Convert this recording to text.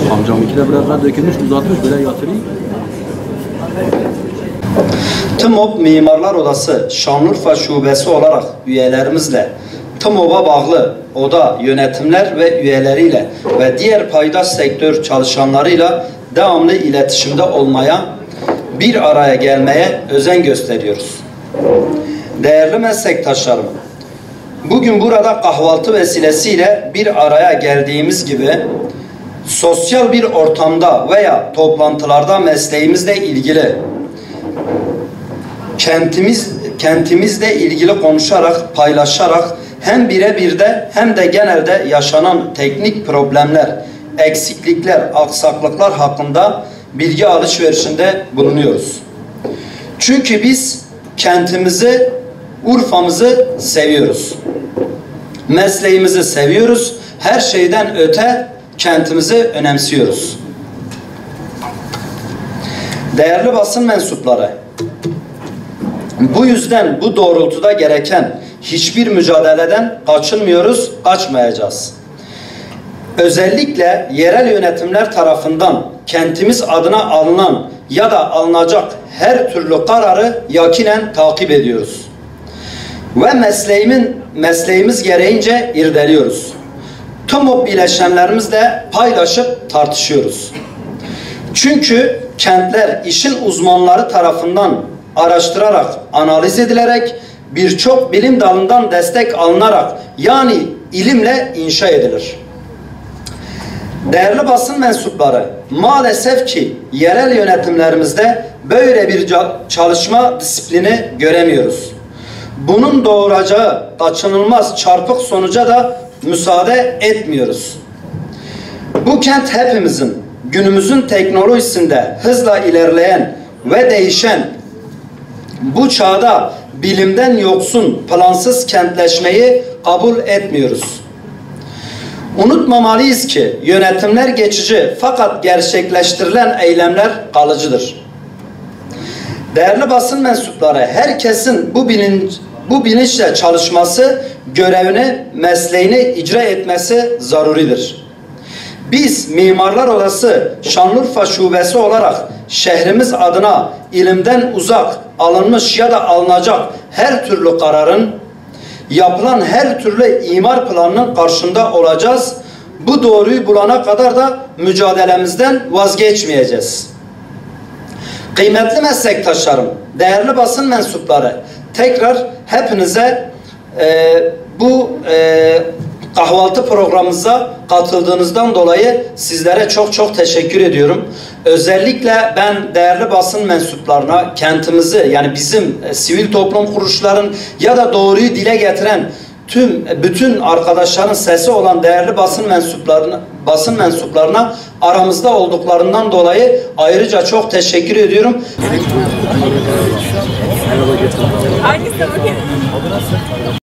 Amcamınki de biraz dökülmüş, uzatmış böyle yatırıyor. TMOB Mimarlar Odası Şanlıurfa Şubesi olarak üyelerimizle TMOB'a bağlı oda yönetimler ve üyeleriyle ve diğer paydaş sektör çalışanlarıyla devamlı iletişimde olmaya, bir araya gelmeye özen gösteriyoruz. Değerli meslektaşlarım, bugün burada kahvaltı vesilesiyle bir araya geldiğimiz gibi sosyal bir ortamda veya toplantılarda mesleğimizle ilgili kentimizle ilgili konuşarak, paylaşarak hem birebir de hem de genelde yaşanan teknik problemler, eksiklikler, aksaklıklar hakkında bilgi alışverişinde bulunuyoruz. Çünkü biz kentimizi, Urfa'mızı seviyoruz. Mesleğimizi seviyoruz. Her şeyden öte kentimizi önemsiyoruz. Değerli basın mensupları, bu yüzden bu doğrultuda gereken hiçbir mücadeleden kaçınmıyoruz, kaçmayacağız. Özellikle yerel yönetimler tarafından kentimiz adına alınan ya da alınacak her türlü kararı yakinen takip ediyoruz. Ve mesleğimiz gereğince irdeliyoruz. TMOB bileşenlerimizle paylaşıp tartışıyoruz. Çünkü kentler işin uzmanları tarafından araştırarak, analiz edilerek, birçok bilim dalından destek alınarak, yani ilimle inşa edilir. Değerli basın mensupları, maalesef ki yerel yönetimlerimizde böyle bir çalışma disiplini göremiyoruz. Bunun doğuracağı kaçınılmaz çarpık sonuca da müsaade etmiyoruz. Bu kent hepimizin, günümüzün teknolojisinde hızla ilerleyen ve değişen bu çağda bilimden yoksun, plansız kentleşmeyi kabul etmiyoruz. Unutmamalıyız ki yönetimler geçici fakat gerçekleştirilen eylemler kalıcıdır. Değerli basın mensupları, herkesin bu bilinçle çalışması, görevini, mesleğini icra etmesi zaruridir. Biz Mimarlar Odası Şanlıurfa Şubesi olarak şehrimiz adına ilimden uzak alınmış ya da alınacak her türlü kararın, yapılan her türlü imar planının karşında olacağız. Bu doğruyu bulana kadar da mücadelemizden vazgeçmeyeceğiz. Kıymetli meslektaşlarım, değerli basın mensupları, tekrar hepinize bu kahvaltı programımıza katıldığınızdan dolayı sizlere çok çok teşekkür ediyorum. Özellikle ben değerli basın mensuplarına, kentimizi, yani bizim sivil toplum kuruluşların ya da doğruyu dile getiren bütün arkadaşların sesi olan değerli basın mensuplarına aramızda olduklarından dolayı ayrıca çok teşekkür ediyorum. Hangisi?